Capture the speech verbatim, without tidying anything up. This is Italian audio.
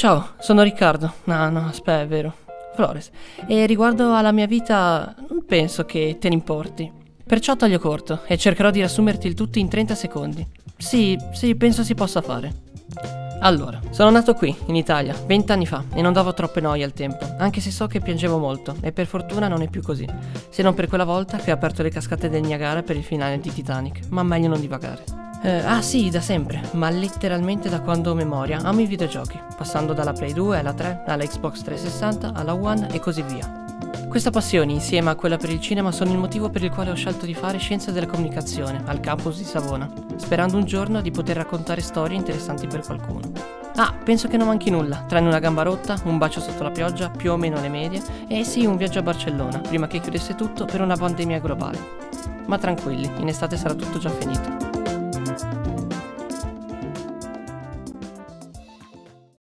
Ciao, sono Riccardo. No, no, aspetta, è vero. Flores. E riguardo alla mia vita, non penso che te ne importi. Perciò taglio corto e cercherò di riassumerti il tutto in trenta secondi. Sì, sì, penso si possa fare. Allora, sono nato qui, in Italia, vent'anni fa, e non davo troppe noie al tempo, anche se so che piangevo molto, e per fortuna non è più così. Se non per quella volta che ho aperto le cascate del Niagara per il finale di Titanic, ma meglio non divagare. Eh, ah sì, da sempre, ma letteralmente da quando ho memoria, amo i videogiochi, passando dalla Play due alla tre, alla Xbox trecentosessanta, alla One e così via. Questa passione, insieme a quella per il cinema, sono il motivo per il quale ho scelto di fare Scienze della Comunicazione al campus di Savona, sperando un giorno di poter raccontare storie interessanti per qualcuno. Ah, penso che non manchi nulla, tranne una gamba rotta, un bacio sotto la pioggia, più o meno le medie, e sì, un viaggio a Barcellona, prima che chiudesse tutto per una pandemia globale. Ma tranquilli, in estate sarà tutto già finito.